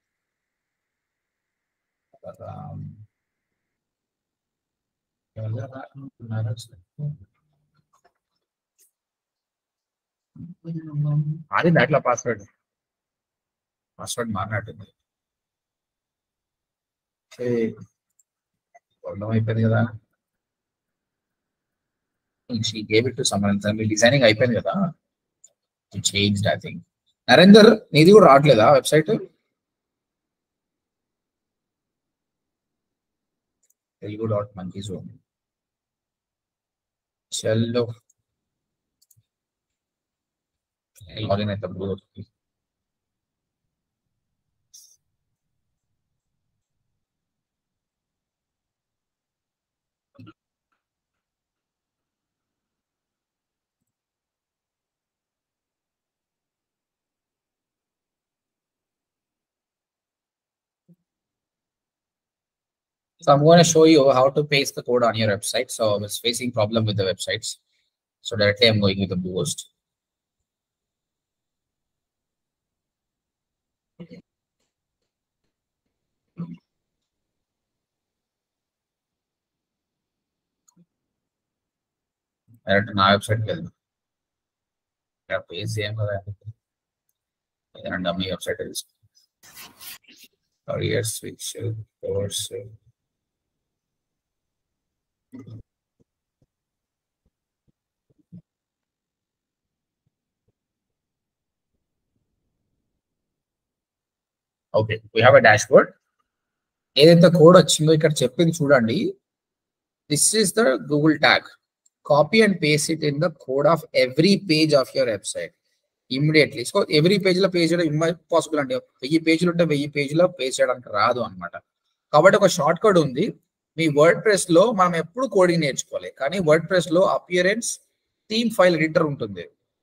మారింది అట్లా పాస్వర్డ్ మారినట్టుంది. ప్రాబ్లం అయిపోయింది కదా. she gave it to someone else. మీ డిజైనింగ్ అయిపోయింది కదా, చేంజ్డ్ ఐ థింక్. నరేందర్, నీది కూడా రావట్లేదా వెబ్సైట్? telugu.monkeyzone. చలో లాగిన్ అయితే blue. So I'm going to show you how to paste the code on your website. So I was facing problem with the websites. So directly I'm going with the Boost. Direct na website ke aldu. Yeah, page same kada. And dummy website is. Career switch course. Okay, we have a dashboard. ఏదైతే code వచ్చిందో ఇక్కడ చెప్పింది చూడండి. This is the Google tag. Copy and paste it in the code of every page of your website immediately. So every పేజ్లో page చేయడం impossible అండి. 1000 పేజీలు ఉంటే 1000 పేజీలో పేజ్ చేయడానికి రాదు అనమాట. కాబట్టి ఒక షార్ట్ కట్ ఉంది. మీ వర్డ్ ప్రెస్ లో మనం ఎప్పుడు కోడింగ్ నేర్చుకోవాలి, కానీ వర్డ్ ప్రెస్ లో అపియరెన్స్ థీమ్ ఫైల్ ఎడిటర్ ఉంటుంది.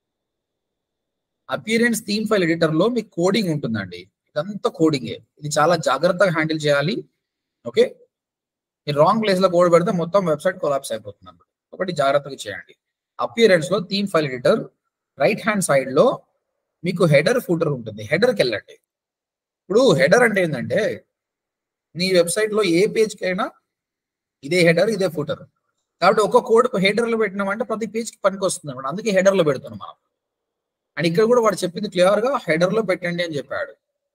అపియరెన్స్ థీమ్ ఫైల్ ఎడిటర్ లో మీకు కోడింగ్ ఉంటుందండి. ఇదంతా కోడింగే. ఇది చాలా జాగ్రత్తగా హ్యాండిల్ చేయాలి. ఓకే, మీరు రాంగ్ ప్లేస్ లో కోడ్ పెడితే మొత్తం వెబ్సైట్ కొలాప్స్ అయిపోతుంది అన్నమాట. ఒకటి జాగ్రత్తగా చేయండి. అపియరెన్స్ లో theme file editor right hand side లో మీకు హెడర్ ఫూటర్ ఉంటుంది. హెడర్కి వెళ్ళండి. ఇప్పుడు హెడర్ అంటే ఏంటంటే నీ వెబ్సైట్ లో ఏ పేజ్కి అయినా ఇదే హెడర్, ఇదే ఫూటర్. కాబట్టి ఒక కోడ్ హెడర్ లో పెట్టినామంటే ప్రతి పేజ్ కి పనికి వస్తుంది అనమాట. అందుకే హెడర్ లో పెడుతున్నాం మనం. అండ్ ఇక్కడ కూడా వాడు చెప్పింది క్లియర్ గా హెడర్ లో పెట్టండి అని చెప్పాడు.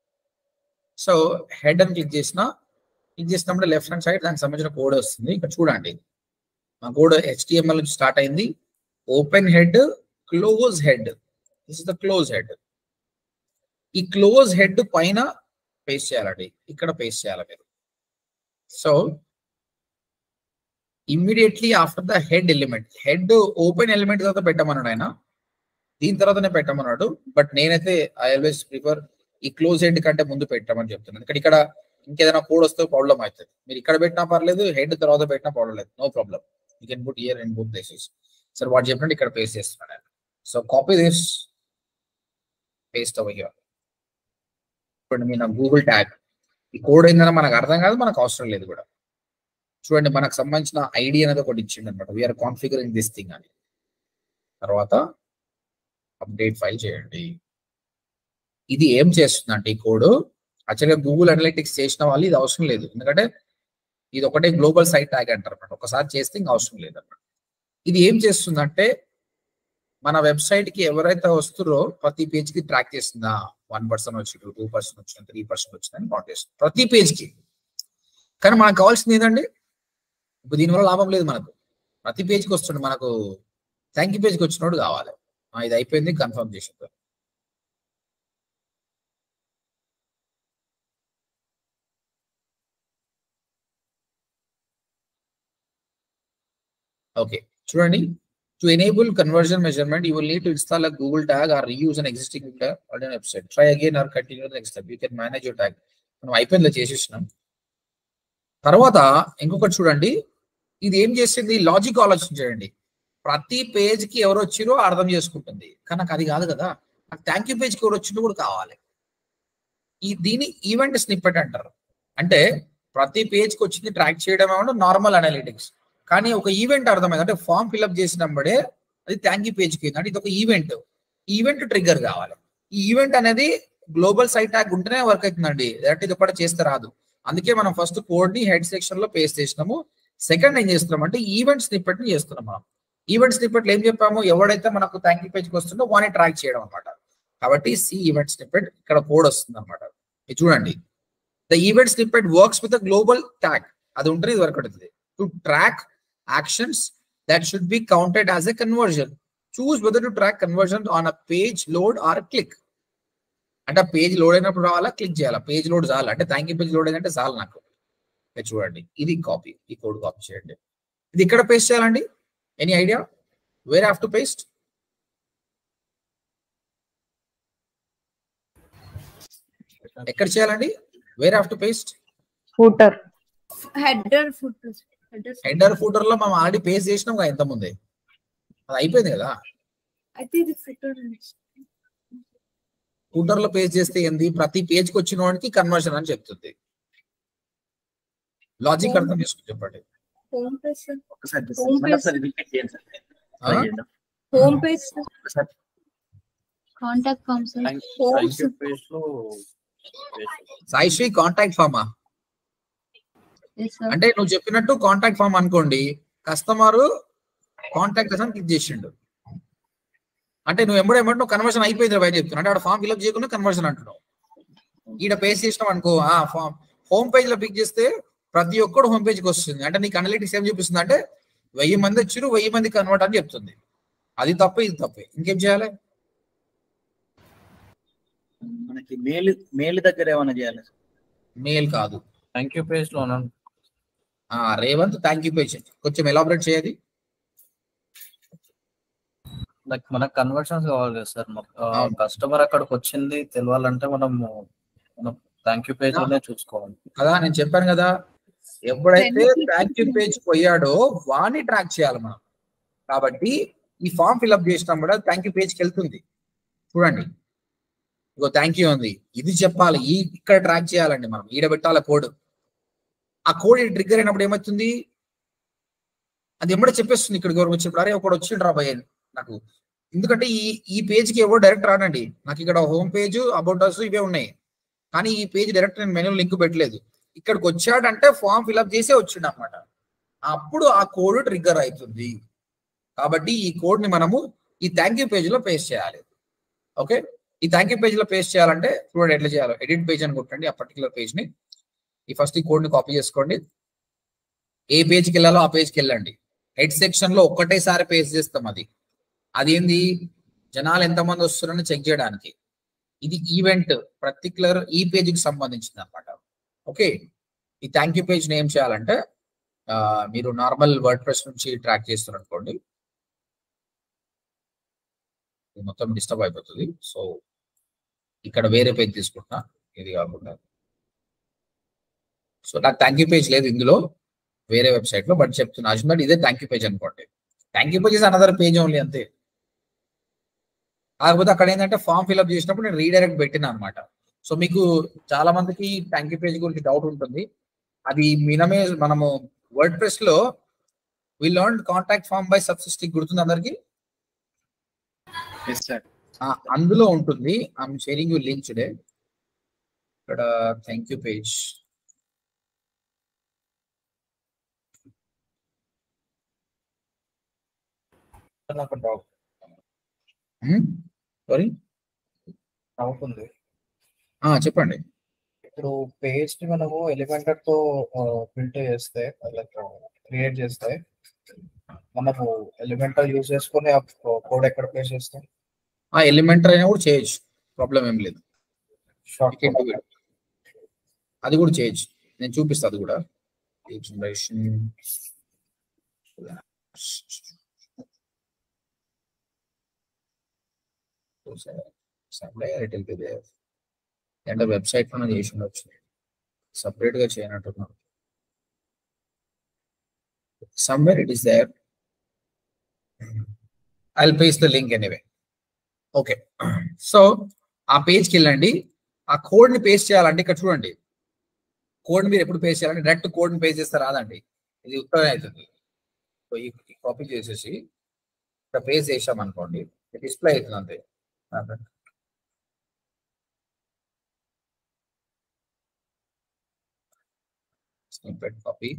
సో హెడర్ క్లిక్ చేసినప్పుడు లెఫ్ట్ హ్యాండ్ సైడ్ దానికి సంబంధించిన కోడ్ వస్తుంది. ఇక్కడ చూడండి, మా కోడ్ HTML నుంచి స్టార్ట్ అయింది. Open head, close head. This is the close head. ఈ క్లోజ్ హెడ్ పైన పేస్ట్ చేయాలండి. ఇక్కడ పేస్ట్ చేయాలి మీరు. So immediately after the head element, head open element తర్వాత పెట్టమన్నాడు ఆయన, దీని తర్వాతనే పెట్టమన్నాడు. బట్ నేనైతే ఐ ఆల్వేస్ ప్రిఫర్ ఈ క్లోజ్ హెడ్ కంటే ముందు పెట్టమని చెప్తున్నాను. ఇక్కడ ఇంకేదైనా కోడ్ వస్తే ప్రాబ్లం అవుతుంది. మీరు ఇక్కడ పెట్టినా పర్లేదు, హెడ్ తర్వాత పెట్టినా ప్రాబ్లం లేదు, no problem. You can put here in both places. Sir వాడు చెప్పినట్టు ఇక్కడ పేస్ట్ చేస్తున్నాను. So copy this, paste over here. ఇప్పుడు మీ నా గూగుల్ ట్యాగ్, ఈ కోడ్ ఏంటంటే మనకు అర్థం కాదు, మనకు అవసరం లేదు కూడా. చూడండి, మనకు సంబంధించిన ఐడి అనేది ఒకటి ఇచ్చిండు అనమాట. వీఆర్ కాన్ఫిగరింగ్ దిస్ థింగ్ అని. తర్వాత అప్డేట్ ఫైల్ చేయండి. ఇది ఏం చేస్తుందంటే ఈ కోడ్ యాక్చువల్గా గూగుల్ అనలిటిక్స్ చేసిన వాళ్ళు ఇది అవసరం లేదు, ఎందుకంటే ఇది ఒకటే గ్లోబల్ సైట్ ట్యాగ్ అంటారు అనమాట. ఒకసారి చేస్తే ఇంకా అవసరం లేదన్నమాట. ఇది ఏం చేస్తుందంటే మన వెబ్సైట్ కి ఎవరైతే వస్తారో ప్రతి పేజ్ కి ట్రాక్ చేస్తుందా, 1% వచ్చింది, 2% వచ్చింది, 3% వచ్చిందని కౌంట్ చేస్తుంది ప్రతి పేజ్ కి. కానీ మనకు కావాల్సింది ఏంటండి, ఇప్పుడు దీనివల్ల లాభం లేదు మనకు. ప్రతి పేజ్కి వస్తుండే, మనకు థ్యాంక్ యూ పేజ్కి వచ్చినోడు కావాలి. ఇది అయిపోయింది, కన్ఫర్మ్ చేసింది. ఓకే, చూడండి, to enable conversion measurement you will need to install a Google tag or reuse an existing website. Try again or continue the next step. You can manage your tag. మనం అయిపోయిందో చేసేసినాం. తర్వాత ఇంకొకటి చూడండి, ఇది ఏం చేసింది, లాజిక్ ఆలోచించండి. ప్రతి పేజ్ కి ఎవరు వచ్చిరో అర్థం చేసుకుంటుంది. కానీ నాకు అది కాదు కదా, నాకు థ్యాంక్ యూ పేజ్కి ఎవరు వచ్చిందో కూడా కావాలి. దీని ఈవెంట్ స్నిప్పెట్ అంటారు. అంటే ప్రతి పేజ్కి వచ్చింది ట్రాక్ చేయడం ఏమన్నా నార్మల్ అనలిటిక్స్, కానీ ఒక ఈవెంట్ అర్థమైంది. అంటే ఫామ్ ఫిల్అప్ చేసినప్పుడే అది థ్యాంక్ యూ పేజ్కి, అంటే ఇది ఒక ఈవెంట్. ఈవెంట్ ట్రిగ్గర్ కావాలి. ఈ ఈవెంట్ అనేది గ్లోబల్ సైట్ ట్యాగ్ ఉంటేనే వర్క్ అవుతుందండి, అంటే ఇది ఒకటి చేస్తే రాదు. అందుకే మనం ఫస్ట్ కోడ్ ని హెడ్ సెక్షన్ లో పేస్ట్ చేసినాము. సెకండ్ ఏం చేస్తున్నాం అంటే ఈవెంట్ స్నిప్పెట్ ని చేస్తున్నాం. మనం ఈవెంట్ స్నిప్పెట్లు ఏం చెప్పాము, ఎవడైతే మనకు థ్యాంక్ యూ పేజ్కి వస్తుందో వాడిని ట్రాక్ చేయడం అనమాట. కాబట్టి సి ఈవెంట్ స్నిప్పెట్, ఇక్కడ కోడ్ వస్తుంది అనమాట. ఇది చూడండి, the event snippet works with global tag. అది ఉంటుంది, ఇది వర్క్ అవుతుంది. To track actions that should be counted as a conversion. Choose whether to track conversion on a page load or click. అంటే పేజ్ లోడ్ అయినప్పుడు రావాలా, click చేయాలా, page load చాలు. అంటే థ్యాంక్ యూ పేజ్ లోడ్ అయిందంటే చాలు నాకు. చూడండి, ఇది కాపీ, ఈ కోడ్ కాపీ చేయండి. ఇది ఇక్కడ పేస్ట్ చేయాలండి. Any idea where have to paste? ఎక్కడ చేయాలండి, where have to paste? Footer, header footer లో మనం ఆల్రెడీ పేస్ట్ చేసినాం కదా ఇంత ముందే, అది అయిపోయింది కదా. ఫూటర్ లో పేస్ట్ చేస్తే ఏంది, ప్రతి పేజ్కి వచ్చిన వాడికి కన్వర్షన్ అని చెప్తుంది. లాజిక్ అర్థం చేసుకుని చెప్పండి. Home page contact form Saishree contact ఫామా అంటే నువ్వు చెప్పినట్టు కాంటాక్ట్ ఫామ్ అనుకోండి, కస్టమర్ కాంటాక్ట్ అని క్లిక్ చేసిండు అంటే నువ్వు ఎమ్మడేమంటే కన్వర్షన్ అయిపోయింది బయట చెప్తున్నా. అంటే ఆడ ఫామ్ ఫిల్అప్ చేయకుండా కన్వర్షన్ అంటున్నావు. ఈడ పేస్ట్ చేసినాం అనుకో, ఫామ్ హోమ్ పేజ్ లో పిక్ చేస్తే ప్రతి ఒక్కడు హోమ్ పేజ్కి వస్తుంది. అంటే నీకు అనలిటిక్స్ ఏం చూపిస్తుంది అంటే 1000 మంది వచ్చారు, 1000 మంది కన్వర్ట్ అని చెప్తుంది. అది తప్పే, ఇది తప్పే. ఇంకేం చేయాలి? మనకి మెయిల్ దగ్గర ఏమైనా చేయాలి? మెయిల్ కాదు, థ్యాంక్ యూ పేజ్ లో రేవంత్ థ్యాంక్ యూ పేజ్ కొంచెం ఎలాబరేట్ చేయాలి. లైక్ మనకు కన్వర్షన్స్ కావాలి కదా సార్. అవును. కస్టమర్ అక్కడికి వచ్చింది తెలియాలంటే మనం థ్యాంక్ యూ పేజ్ లోనే చూసుకోవాలి కదా. నేను చెప్పాను కదా, ఎప్పుడైతే థ్యాంక్ యూ పేజ్ పోయాడో వాడిని ట్రాక్ చేయాలి మనం. కాబట్టి ఈ ఫామ్ ఫిల్అప్ చేసినప్పుడు కూడా థ్యాంక్ యూ పేజ్కి వెళ్తుంది. చూడండి, ఇగో థ్యాంక్ యూ ఉంది, ఇది చెప్పాలి, ఇక్కడ ట్రాక్ చేయాలండి మనం. ఈడ పెట్టాలి కోడ్. ఆ కోడ్ ట్రిగ్గర్ అయినప్పుడు ఏమవుతుంది, అది ఎమ్మడే చెప్పేస్తుంది. ఇక్కడికి ఎవరు వచ్చేప్పుడు అరే ఒకడు వచ్చిండు రా భయ్య నాకు. ఎందుకంటే ఈ పేజ్కి ఎవరు డైరెక్ట్ రానండి. నాకు ఇక్కడ హోమ్ పేజ్, అబౌట్ అస్ ఇవే ఉన్నాయి. కానీ ఈ పేజ్ డైరెక్ట్ నేను మెనూ లింక్ పెట్టలేదు. ఇక్కడికి వచ్చాడంటే ఫామ్ ఫిల్అప్ చేసే వచ్చిండు అనమాట. అప్పుడు ఆ కోడ్ ట్రిగ్గర్ అవుతుంది. కాబట్టి ఈ కోడ్ ని మనము ఈ థ్యాంక్ యూ పేజ్ లో పేస్ట్ చేయాలి. ఓకే, ఈ థ్యాంక్ యూ పేజ్ లో పేస్ట్ చేయాలంటే చూడండి ఎట్లా చేయాలో. ఎడిట్ పేజ్ అని కొట్టండి ఆ పర్టికులర్ పేజ్ ని. ఈ ఫస్ట్ ఈ కోడ్ ని కాపీ చేసుకోండి. ఏ పేజ్కి వెళ్ళాలో ఆ పేజ్కి వెళ్ళండి. హెడ్ సెక్షన్ లో ఒక్కటేసారి పేస్ట్ చేస్తాం. అదేంది, జనాలు ఎంతమంది వస్తున్నారని చెక్ చేయడానికి. ఇది ఈవెంట్ పర్టికులర్ ఈ పేజ్కి సంబంధించింది అనమాట. ఓకే, ఈ థ్యాంక్ యూ పేజ్ ఏం చేయాలంటే మీరు నార్మల్ వర్డ్ ప్రెస్ నుంచి ట్రాక్ చేస్తున్నారు అనుకోండి, మొత్తం డిస్టర్బ్ అయిపోతుంది. సో ఇక్కడ వేరే పేజ్ తీసుకుంటున్నా, ఇది కాకుండా. సో నాకు థ్యాంక్ యూ పేజ్ లేదు ఇందులో, వేరే వెబ్సైట్ లో. బట్ చెప్తున్నా అజ్మల్ ఇదే థ్యాంక్ యూ పేజ్ అనుకోండి. Thank you page is another page only, అంతే. కాకపోతే అక్కడ ఏంటంటే ఫామ్ ఫిల్అప్ చేసినప్పుడు నేను రీడైరెక్ట్ పెట్టినా అనమాట. సో మీకు చాలా మందికి థ్యాంక్ యూ పేజ్ గురించి డౌట్ ఉంటుంది. అది మనము వర్డ్ ప్రెస్ లో we learn contact form by సబ్సిస్టిక్, గుర్తుంది అందరికి? అందులో ఉంటుంది. I'm sharing you link today. ఇక్కడ థ్యాంక్ యూ పేజ్ నాకు డౌట్ సారీ డౌట్ ఉంది. చెప్పండి. ఇప్పుడు పేజ్ ని మనము ఎలిమెంటర్ తో ప్రింట్ చేస్తే లైక్ క్రియేట్ చేస్తే మనము ఎలిమెంటర్ యూజ్ చేసుకుని ఆ కోడ్ ఎక్కడ పేస్ట్ చేస్తాం? ఎలిమెంటర్ అయినా కూడా చేయొచ్చు, ప్రాబ్లం ఏం లేదు. షార్ట్ అది కూడా చేయొచ్చు, నేను చూపిస్తా. అది కూడా అంటే వెబ్సైట్ లో చేసి ఉండొచ్చు, సపరేట్ గా చేయనట్టున్నాను. somewhere it is there. I'll paste the link anyway. Okay, so ఆ పేజ్కి వెళ్ళండి. ఆ కోడ్ ని పేస్ట్ చేయాలంటే ఇక్కడ చూడండి, కోడ్ మీరు ఎప్పుడు పేస్ట్ చేయాలంటే డైరెక్ట్ కోడ్ ని పేస్ట్ చేస్తే రాదండి, ఇది ఉత్తరం అవుతుంది. సో ఈ కాపీ చేసేసి ఇక్కడ పేస్ట్ చేసాం అనుకోండి, డిస్ప్లే అవుతుంది అంతే. snippet copy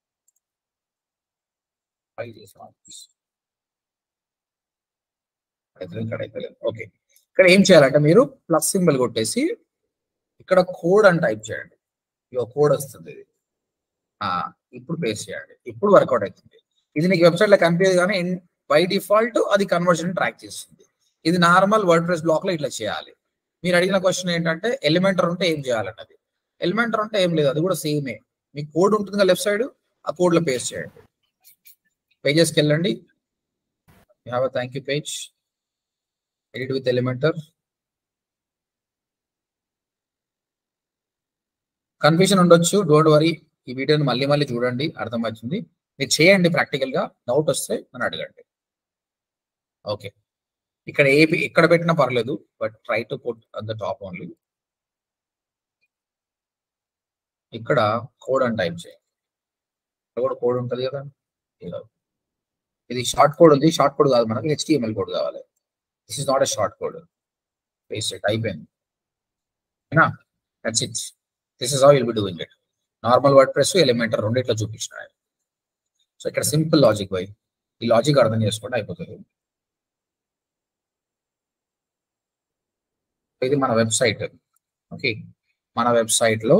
okay. ఇక్కడ ఏం చేయాలంటే మీరు ప్లస్ సింబల్ కొట్టేసి ఇక్కడ కోడ్ అని టైప్ చేయండి. కోడ్ వస్తుంది, ఇది ఇప్పుడు పేస్ట్ చేయండి. ఇప్పుడు వర్కౌట్ అవుతుంది. ఇది నీకు వెబ్సైట్ లో కనిపించదు కానీ బై డిఫాల్ట్ అది కన్వర్షన్ ట్రాక్ చేస్తుంది. ఇది నార్మల్ వర్డ్ ప్రెస్ బ్లాక్ లో ఇట్లా చేయాలి. మీరు అడిగిన క్వశ్చన్ ఏంటంటే ఎలిమెంటర్ ఉంటే ఏం చేయాలన్నది. ఎలిమెంటర్ అంటే ఏం లేదు, అది కూడా సేమే. మీకు కోడ్ ఉంటుంది కదా లెఫ్ట్ సైడ్, ఆ కోడ్ లో పేస్ట్ చేయండి. పేజెస్కి వెళ్ళండి. You have a thank you page, edit with Elementor. Confusion ఉండొచ్చు, డోంట్ వరీ. ఈ వీడియోని మళ్ళీ మళ్ళీ చూడండి, అర్థమవుతుంది. మీరు చేయండి ప్రాక్టికల్ గా. డౌట్ వస్తే నన్ను అడగండి. ఓకే, ఇక్కడ ఎక్కడ పెట్టినా పర్లేదు, but try to put at the top only. ఇక్కడ కోడ్ అని టైప్ చేయండి. ఇక్కడ కూడా కోడ్ ఉంటుంది కదా, ఇది షార్ట్ కోడ్ ఉంది. షార్ట్ కోడ్ కాదు, మనకి HTML కోడ్ కావాలి. This is not a short code. Paste it, అయిపోయింది. That's it. This is how will be doing it. Normal WordPress, Elementor రెండు ఇట్లా చూపించినాయి. సో ఇక్కడ సింపుల్ లాజిక్ బై, ఈ లాజిక్ అర్థం చేసుకుంటే అయిపోతుంది. ఇది మన వెబ్సైట్. ఓకే, మన వెబ్సైట్ లో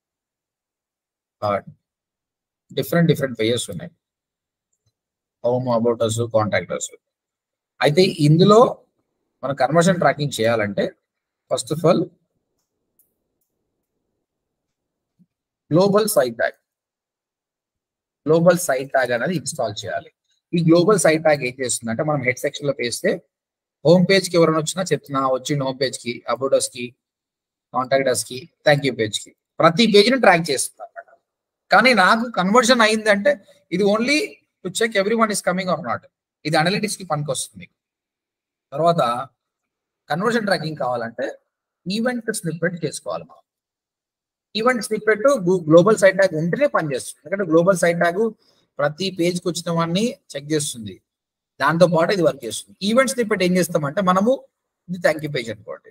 డిఫరెంట్ పేజెస్ ఉన్నాయి. Home, about us, contact us. అయితే ఇందులో మన కన్వర్షన్ ట్రాకింగ్ చేయాలంటే first of all global site tag. Global site tag అనేది ఇన్స్టాల్ చేయాలి. ఈ గ్లోబల్ సైట్ ట్యాగ్ ఏం చేస్తుంది అంటే మనం హెడ్ సెక్షన్ లో పేస్తే హోమ్ పేజ్ కి ఎవరైనా వచ్చినా చెప్తున్నా వచ్చింది హోమ్ పేజ్ కి, అబౌట్ us కి, కాంటాక్ట్ us కి, థ్యాంక్ యూ పేజ్ కి, ప్రతి పేజ్ ని ట్రాక్ చేస్తుంది అనమాట. కానీ నాకు కన్వర్షన్ అయిందంటే ఇది only to check every one is coming or not. ఇది అనలిటిక్స్ కి పనికి వస్తుంది. తర్వాత కన్వర్షన్ ట్రాకింగ్ కావాలంటే ఈవెంట్ స్నిప్పెట్ చేసుకోవాలి. మనం event snippet global site tag ఉంటేనే పనిచేస్తుంది. ఎందుకంటే గ్లోబల్ సైట్ ట్యాగ్ ప్రతి పేజ్కి వచ్చిన వాడిని చెక్ చేస్తుంది, దాంతో పాటు ఇది వర్క్ చేస్తుంది. ఈవెంట్ స్నిప్పెట్ ఏం చేస్తామంటే మనము ఇది థ్యాంక్ యూ పేజ్ అనుకోండి,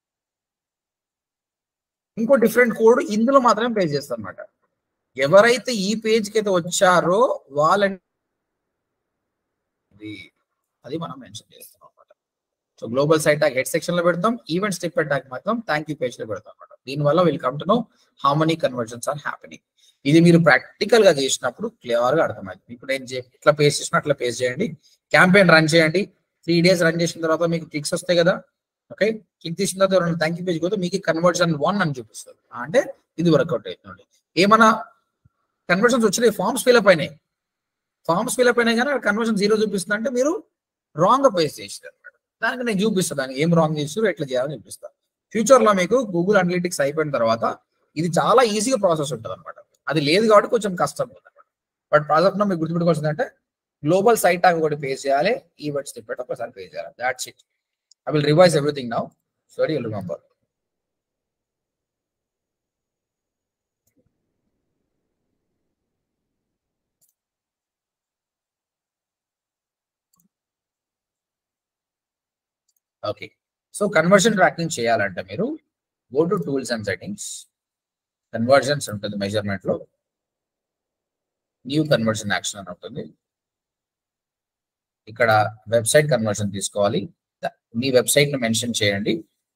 ఇంకో డిఫరెంట్ కోడ్ ఇందులో మాత్రమే పేజ్ చేస్తాం అనమాట. ఎవరైతే ఈ పేజ్కి అయితే వచ్చారో వాళ్ళని అది మనం మెన్షన్ చేస్తాం అనమాట. So global site tag head section లో పెడతాం, ఈవెంట్ స్నిప్పెట్ ట్యాగ్ మాత్రం థ్యాంక్ యూ పేజ్ లో పెడతాం అనమాట. దీనివల్ల will come to know how many conversions are happening. ఇది మీరు ప్రాక్టికల్ గా చేసినప్పుడు క్లియర్ గా అర్థమవుతుంది. ఇప్పుడు నేను ఇట్లా పేజ్ చేసిన అట్లా పేజ్ చేయండి, క్యాంపెయిన్ రన్ చేయండి. 3 days రన్ చేసిన తర్వాత మీకు క్లిక్స్ వస్తాయి కదా. ఓకే, క్లిక్ చేసిన తర్వాత ఎవరైనా థ్యాంక్ యూ పేజ్ పోతే మీకు కన్వర్జన్ 1 అని చూపిస్తుంది. అంటే ఇది వర్కౌట్ అవుతుంది. ఏమైనా కన్వర్షన్స్ వచ్చినాయి, ఫార్మ్స్ ఫిల్అప్ అయినాయి, కానీ కన్వర్షన్ 0 చూపిస్తుంది అంటే మీరు రాంగ్ గా పేజ్ చేసారు అనమాట. దానికి నేను చూపిస్తాను, దానికి ఏం రాంగ్ చేసారు, ఎట్లా చేయాలని చూపిస్తాను. ఫ్యూచర్ లో మీకు గూగుల్ అనలిటిక్స్ అయిపోయిన తర్వాత ఇది చాలా ఈజీగా ప్రాసెస్ ఉంటుంది అనమాట. అది లేదు కాబట్టి కొంచెం కష్టం ఉంది అనమాట. బట్ ప్రాజెక్ట్ లో మీకు గుర్తుపెట్టుకోవాల్సింది అంటే గ్లోబల్ సైట్ ట్యాగ్ ఒకటి పేజ్ చేయాలి, ఈవెంట్స్ స్నిప్పెట్ ఒకసారి పేజ్ చేయాలి. That's it. I will revise everything now so you will remember. Okay, so conversion tracking చేయాలంటే మీరు go to tools and settings, conversions ఉంటుంది మెజర్మెంట్ లో, న్యూ కన్వర్షన్ యాక్షన్ అని ఉంటుంది. ఇక్కడ వెబ్సైట్ కన్వర్షన్ తీసుకోవాలి, మీ వెబ్సైట్ ని మెన్షన్ చేయండి.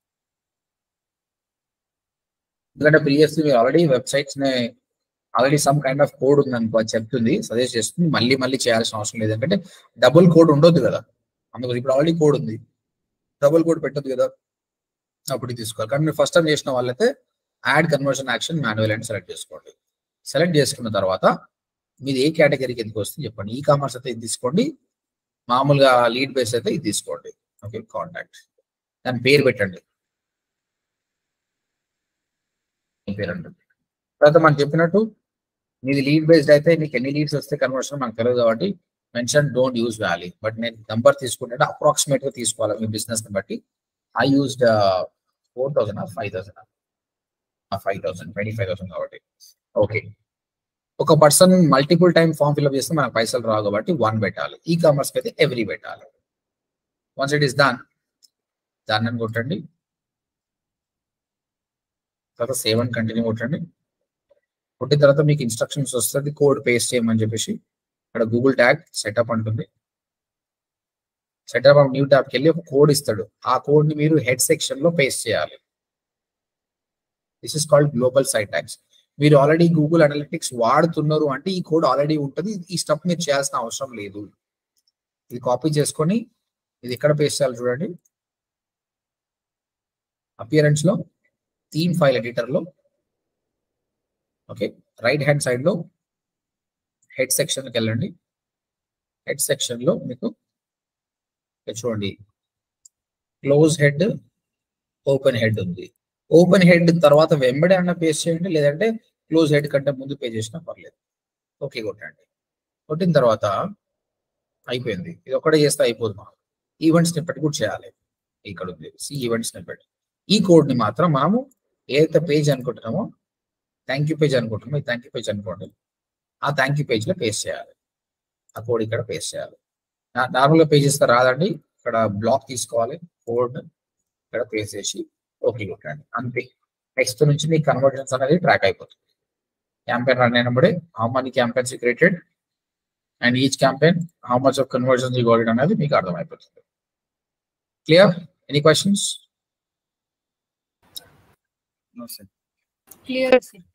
ఎందుకంటే ప్రీవియస్లీ మీరు ఆల్రెడీ వెబ్సైట్స్ ని already some kind of code ఉంది అనుకో, చెప్తుంది, సజెస్ట్ చేస్తుంది. మళ్ళీ చేయాల్సిన అవసరం లేదు, ఎందుకంటే డబుల్ కోడ్ ఉండొద్దు కదా. అందుకోసం ఇప్పుడు ఆల్రెడీ కోడ్ ఉంది, డబుల్ కోడ్ పెట్టొద్దు కదా, అప్పుడు తీసుకోవాలి. కానీ మీరు ఫస్ట్ టైం చేసిన వాళ్ళైతే యాడ్ కన్వర్షన్ యాక్షన్ మాన్యువల్ అని సెలెక్ట్ చేసుకోండి. సెలెక్ట్ చేసుకున్న తర్వాత మీది ఏ కేటగిరీకి ఎందుకు వస్తుంది చెప్పండి. ఈ కామర్స్ అయితే ఇది తీసుకోండి, మామూలుగా లీడ్ బేస్ అయితే ఇది తీసుకోండి. ఓకే, కాంటాక్ట్, దాని పేరు పెట్టండి, పేరు అంటుంది. తర్వాత మనం చెప్పినట్టు మీది లీడ్ బేస్డ్ అయితే మీకు ఎన్ని లీడ్స్ వస్తే కన్వర్షన్ మనకు తెలియదు కాబట్టి mention don't use value. But నేను నంబర్ తీసుకుంటే అప్రాక్సిమేట్ గా తీసుకోవాలి మీ బిజినెస్ ని బట్టి. ఐ యూజ్డ్ 4,000 5,000 5,000 25,000 కాబట్టి. ఓకే, ఒక person multiple time form fill up చేస్తే మనకు పైసలు రావు కాబట్టి 1 పెట్టాలి. ఈ కామర్స్ కి అయితే ఎవ్రీ పెట్టాలి. వన్స్ ఇట్ ఈస్ డన్, దాన్ని అని కొట్టండి. తర్వాత సేవ్ అని కంటిన్యూ కొట్టండి. కొట్టిన తర్వాత మీకు ఇన్స్ట్రక్షన్స్ వస్తుంది, కోడ్ పేస్ట్ చేయమని చెప్పేసి. ఇక్కడ గూగుల్ ట్యాగ్ సెటప్ అంటుంది. సెటప్ న్యూ ట్యాబ్కి వెళ్ళి ఒక కోడ్ ఇస్తాడు, ఆ కోడ్ ని మీరు హెడ్ సెక్షన్ లో పేస్ట్ చేయాలి. This is called global site tags. మీరు ఆల్రెడీ గూగుల్ అనలిటిక్స్ వాడుతున్నారు అంటే ఈ కోడ్ ఆల్రెడీ ఉంటుంది, ఈ స్టెప్ మీరు చేయాల్సిన అవసరం లేదు. ఇది కాపీ చేసుకొని ఇది ఎక్కడ పేస్ట్ చేయాలి చూడండి. అపియరెన్స్ లో, థీమ్ ఫైల్ ఎడిటర్ లో, ఓకే, రైట్ హ్యాండ్ సైడ్ లో హెడ్ సెక్షన్కి వెళ్ళండి. హెడ్ సెక్షన్ లో మీకు చూడండి క్లోజ్ హెడ్, ఓపెన్ హెడ్ ఉంది. ఓపెన్ హెడ్ తర్వాత వెంబడే అన్న పేస్ట్ చేయండి, లేదంటే క్లోజ్ హెడ్ కంటే ముందు పే చేసినా పర్లేదు. ఓకే కొట్టండి. కొట్టిన తర్వాత అయిపోయింది. ఇది ఒక్కడే చేస్తే అయిపోదు. మనం ఈవెంట్ స్నిప్పెట్ కూడా చేయాలి. ఇక్కడ ఉంది ఈవెంట్ స్నిప్పెట్. ఈ కోడ్ ని మాత్రం మనము ఏదైతే పేజ్ అనుకుంటున్నామో, థ్యాంక్ యూ పేజ్ అనుకుంటున్నామో, ఈ థ్యాంక్ యూ పేజ్ అనుకోండి, ఆ థ్యాంక్ యూ పేజ్ లో పేస్ట్ చేయాలి. ఆ కోడ్ ఇక్కడ పేస్ట్ చేయాలి. నార్మల్గా పేజ్ ఇస్తే రాదండి, ఇక్కడ బ్లాక్ తీసుకోవాలి, కోడ్ ఇక్కడ పేస్ట్ చేసి ఓకే కొట్టండి. అంతే, నెక్స్ట్ నుంచి మీ కన్వర్జన్స్ అనేది ట్రాక్ అయిపోతుంది. క్యాంపెయిన్ రన్ అయినప్పుడే how many campaigns you created and each campaign how much of conversions you got అనేది మీకు అర్థమైపోతుంది. Clear? Any questions? No, sir. Clear, sir.